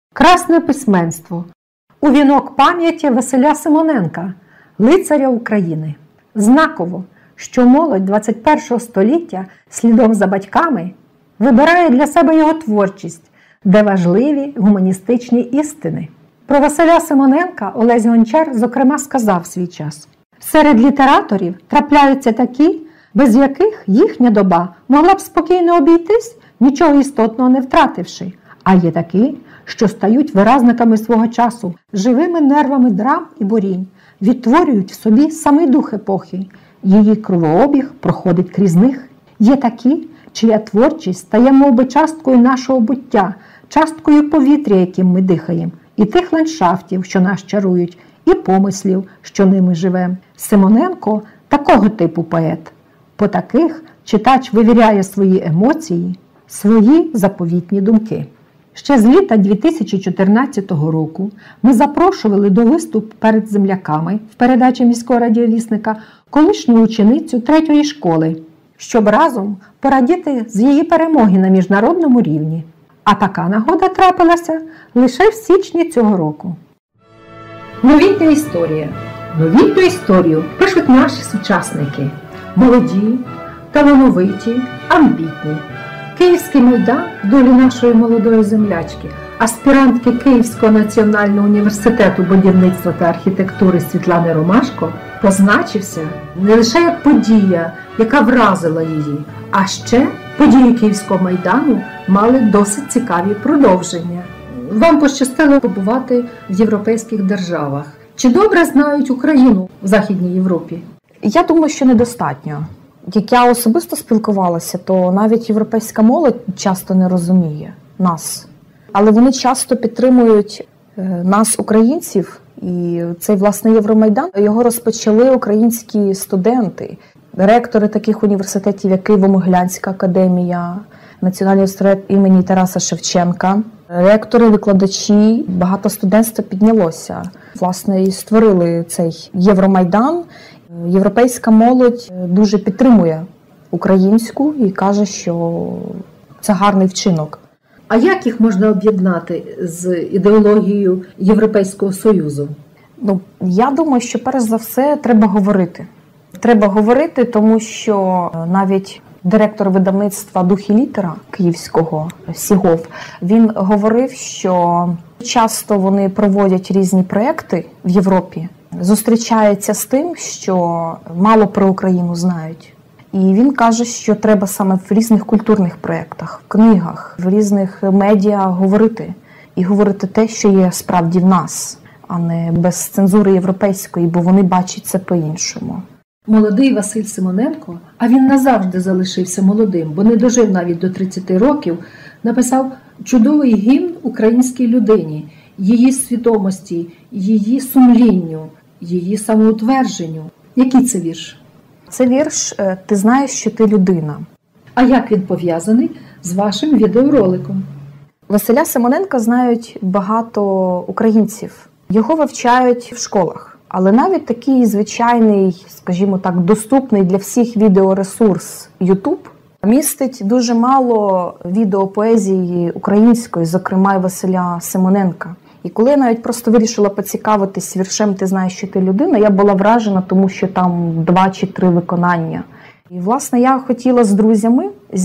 Красне письменство. У вінок пам'яті Василя Симоненка, лицаря України. Знаково, що молодь 21 століття слідом за батьками вибирає для себе його творчість, де важливі гуманістичні істини. Про Василя Симоненка Олесь Гончар, зокрема, сказав свій час: «Серед літераторів трапляються такі, без яких їхня доба могла б спокійно обійтись, нічого істотного не втративши. А є такі, що стають виразниками свого часу, живими нервами драм і борінь, відтворюють в собі самий дух епохи. Її кровообіг проходить крізь них. Є такі, чия творчість стає мовби часткою нашого буття, часткою повітря, яким ми дихаємо, і тих ландшафтів, що нас чарують, і помислів, що ними живемо. Симоненко – такого типу поет. По таких читач вивіряє свої емоції, свої заповітні думки. Ще з літа 2014 року ми запрошували до виступу перед земляками в передачі міського радіовісника колишню ученицю 3-ї школи, щоб разом порадіти з її перемоги на міжнародному рівні. А така нагода трапилася лише в січні цього року. Новітня історія. Новітню історію пишуть наші сучасники. Молоді, талановиті, амбітні. Київський Майдан в долі нашої молодої землячки, аспірантки Київського національного університету будівництва та архітектури Світлани Ромашко, позначився не лише як подія, яка вразила її, а ще події Київського Майдану мали досить цікаві продовження. Вам пощастило побувати в європейських державах. Чи добре знають Україну в Західній Європі? Я думаю, що недостатньо. Як я особисто спілкувалася, то навіть європейська молодь часто не розуміє нас. Але вони часто підтримують нас, українців, і цей, власне, Євромайдан, його розпочали українські студенти, ректори таких університетів, як Києво-Могилянська академія, Національний університет імені Тараса Шевченка. Ректори, викладачі, багато студентства піднялося. Власне, і створили цей Євромайдан. Європейська молодь дуже підтримує українську і каже, що це гарний вчинок. А як їх можна об'єднати з ідеологією Європейського Союзу? Я думаю, що перш за все треба говорити. Треба говорити, тому що навіть директор видавництва «Дух і літера» київського Сігов, він говорив, що часто вони проводять різні проекти в Європі, зустрічається з тим, що мало про Україну знають. І він каже, що треба саме в різних культурних проєктах, в книгах, в різних медіа говорити. І говорити те, що є справді в нас, а не без цензури європейської, бо вони бачать це по-іншому. Молодий Василь Симоненко, а він назавжди залишився молодим, бо не дожив навіть до 30 років, написав чудовий гімн українській людині, її свідомості, її сумлінню, її самоутвердженню. Який це вірш? Це вірш «Ти знаєш, що ти людина». А як він пов'язаний з вашим відеороликом? Василя Симоненка знають багато українців. Його вивчають в школах. Але навіть такий звичайний, скажімо так, доступний для всіх відеоресурс YouTube містить дуже мало відеопоезії української, зокрема і Василя Симоненка. І коли я навіть просто вирішила поцікавитись віршем «Ти знаєш, що ти людина», я була вражена, тому що там 2 чи 3 виконання. І, власне, я хотіла з друзями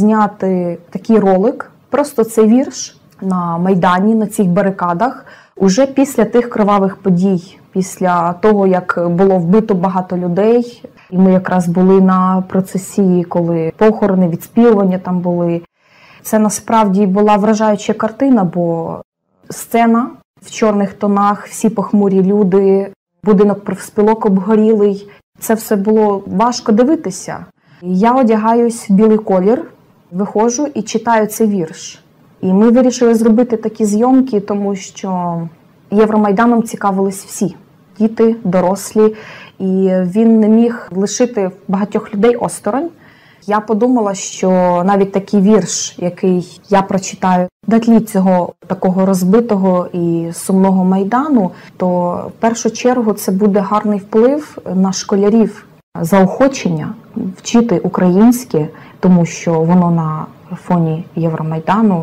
зняти такий ролик, просто цей вірш на Майдані, на цих барикадах, уже після тих кривавих подій, після того, як було вбито багато людей. І ми якраз були на процесії, коли похорони, відспівування там були. Це насправді була вражаюча картина, бо сцена в чорних тонах, всі похмурі люди, будинок профспілок обгорілий. Це все було важко дивитися. Я одягаюсь в білий колір, виходжу і читаю цей вірш. І ми вирішили зробити такі зйомки, тому що Євромайданом цікавились всі. Діти, дорослі. І він не міг лишити багатьох людей осторонь. Я подумала, що навіть такий вірш, який я прочитаю на тлі цього такого розбитого і сумного Майдану, то в першу чергу це буде гарний вплив на школярів, заохочення вчити українське, тому що воно на фоні Євромайдану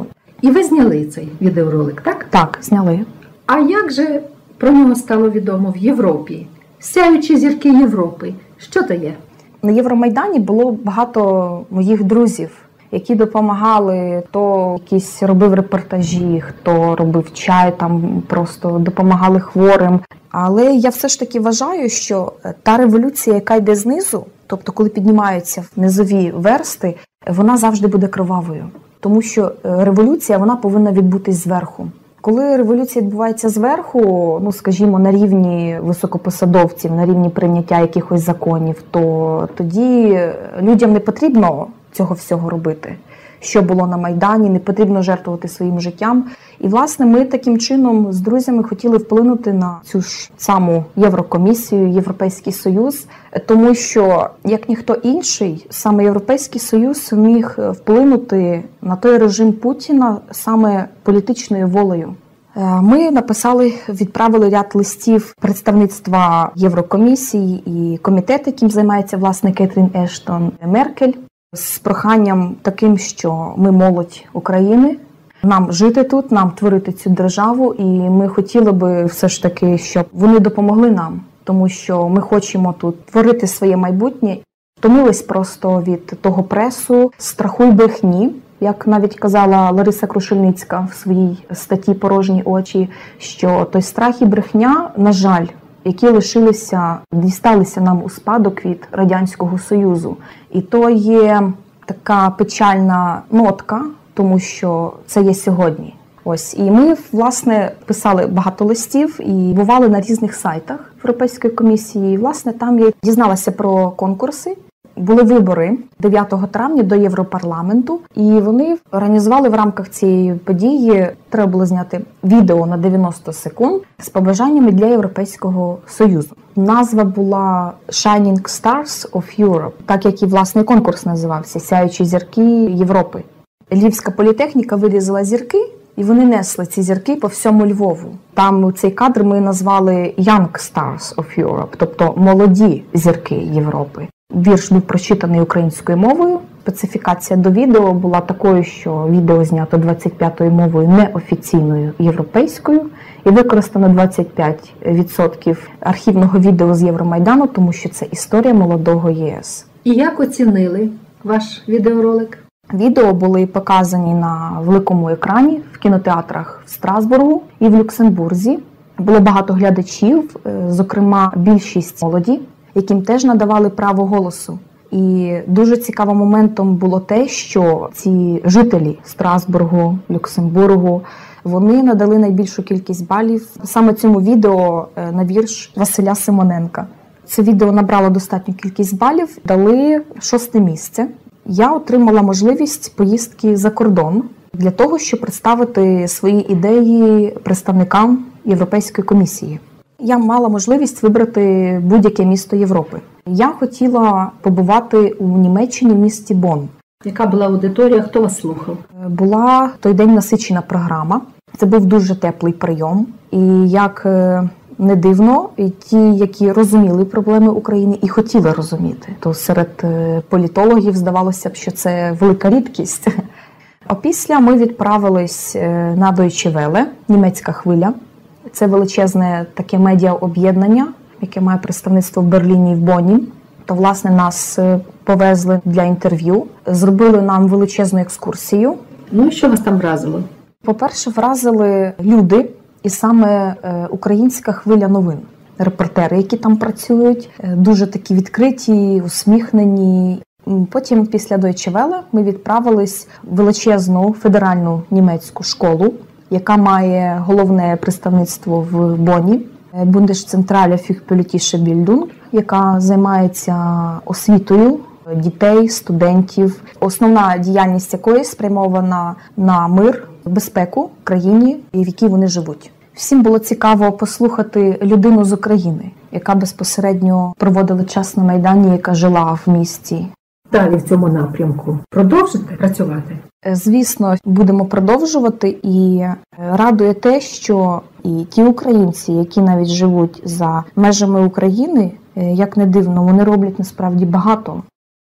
І ви зняли цей відеоролик, так? Так, зняли. А як же про нього стало відомо в Європі? Сяючі зірки Європи. Що то є? На Євромайдані було багато моїх друзів, які допомагали, хто якісь робив репортажі, хто робив чай, там просто допомагали хворим. Але я все ж таки вважаю, що та революція, яка йде знизу, тобто коли піднімаються низові версти, вона завжди буде кривавою. Тому що революція, вона повинна відбутись зверху. Коли революція відбувається зверху, ну, скажімо, на рівні високопосадовців, на рівні прийняття якихось законів, то тоді людям не потрібно цього всього робити. Що було на Майдані, не потрібно жертвувати своїм життям. І, власне, ми таким чином з друзями хотіли вплинути на цю ж саму Єврокомісію, Європейський Союз, тому що, як ніхто інший, саме Європейський Союз міг вплинути на той режим Путіна саме політичною волею. Ми відправили ряд листів представництва Єврокомісії і комітет, яким займається, власне, Кетрін Ештон Меркель, з проханням таким, що ми молодь України, нам жити тут, нам творити цю державу, і ми хотіли би все ж таки, щоб вони допомогли нам, тому що ми хочемо тут творити своє майбутнє. Втомились просто від того пресу, страху й брехні, як навіть казала Лариса Крушельницька в своїй статті «Порожні очі», що той страх і брехня, на жаль, які дісталися нам у спадок від Радянського Союзу. І то є така печальна нотка, тому що це є сьогодні. Ось. І ми, власне, писали багато листів і бували на різних сайтах Європейської комісії. І, власне, там я дізналася про конкурси. Були вибори 9 травня до Європарламенту, і вони організували в рамках цієї події, треба було зняти відео на 90 секунд з побажаннями для Європейського Союзу. Назва була «Shining Stars of Europe», так як і власний конкурс називався «Сяючі зірки Європи». Львівська політехніка вирізала зірки, і вони несли ці зірки по всьому Львову. Там цей кадр ми назвали «Young Stars of Europe», тобто «Молоді зірки Європи». Вірш був прочитаний українською мовою. Специфікація до відео була такою, що відео знято 25-ю мовою неофіційною європейською і використано 25% архівного відео з Євромайдану, тому що це історія молодого ЄС. І як оцінили ваш відеоролик? Відео були показані на великому екрані в кінотеатрах в Страсбургу і в Люксембурзі. Було багато глядачів, зокрема більшість молоді, яким теж надавали право голосу. І дуже цікавим моментом було те, що ці жителі Страсбургу, Люксембургу, вони надали найбільшу кількість балів саме цьому відео на вірш Василя Симоненка. Це відео набрало достатню кількість балів, дали 6 місце. Я отримала можливість поїздки за кордон для того, щоб представити свої ідеї представникам Європейської комісії. Я мала можливість вибрати будь-яке місто Європи. Я хотіла побувати у Німеччині в місті Бонн. Яка була аудиторія, хто вас слухав? Була в той день насичена програма. Це був дуже теплий прийом. І як не дивно, і ті, які розуміли проблеми України і хотіли розуміти, то серед політологів здавалося б, що це велика рідкість. Опісля ми відправились на Deutsche Welle, німецька хвиля. Це величезне таке медіа-об'єднання, яке має представництво в Берліні і в Бонні. То, власне, нас повезли для інтерв'ю, зробили нам величезну екскурсію. Ну і що вас там вразило? По-перше, вразили люди і саме українська хвиля новин. Репортери, які там працюють, дуже такі відкриті, усміхнені. Потім, після Deutsche Welle, ми відправились в величезну федеральну німецьку школу, яка має головне представництво в Бонні, Bundeszentrale für politische Bildung, яка займається освітою дітей, студентів, основна діяльність якої спрямована на мир, безпеку в країні, в якій вони живуть. Всім було цікаво послухати людину з України, яка безпосередньо проводила час на Майдані, яка жила в місті. Далі в цьому напрямку продовжите працювати? Звісно, будемо продовжувати, і радує те, що і ті українці, які навіть живуть за межами України, як не дивно, вони роблять насправді багато.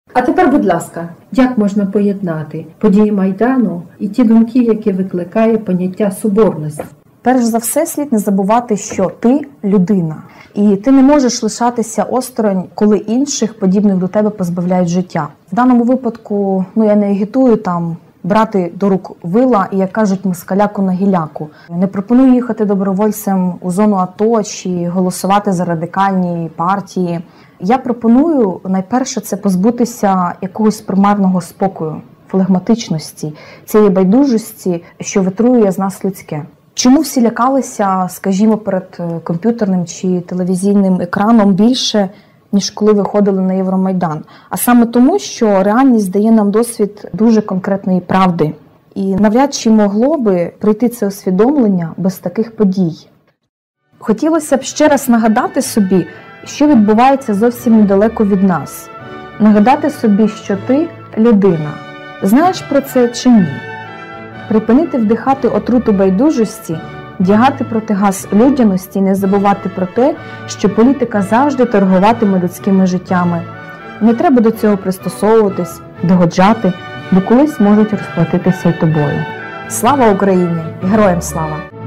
А тепер, будь ласка, як можна поєднати події Майдану і ті думки, які викликає поняття соборності? Перш за все, слід не забувати, що ти людина. І ти не можеш лишатися осторонь, коли інших, подібних до тебе, позбавляють життя. В даному випадку, я не агітую там брати до рук вила і, як кажуть, москаляку на гіляку. Не пропоную їхати добровольцем у зону АТО чи голосувати за радикальні партії. Я пропоную, найперше, це позбутися якогось примарного спокою, флегматичності, цієї байдужості, що витрує з нас людське. Чому всі лякалися, скажімо, перед комп'ютерним чи телевізійним екраном більше, ніж коли виходили на Євромайдан? А саме тому, що реальність дає нам досвід дуже конкретної правди. І навряд чи могло би прийти це усвідомлення без таких подій. Хотілося б ще раз нагадати собі, що відбувається зовсім недалеко від нас. Нагадати собі, що ти – людина. Знаєш про це чи ні? Припинити вдихати отруту байдужості, вдягати протигаз людяності і не забувати про те, що політика завжди торгуватиме людськими життями. Не треба до цього пристосовуватись, догоджати, бо колись можуть розплатитися й тобою. Слава Україні! Героям слава!